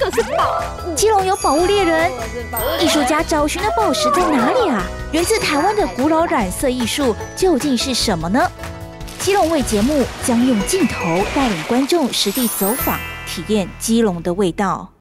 这是宝物。 基隆有宝物猎人，艺术家找寻的宝石在哪里啊？源自台湾的古老染色艺术究竟是什么呢？基隆味节目将用镜头带领观众实地走访，体验基隆的味道。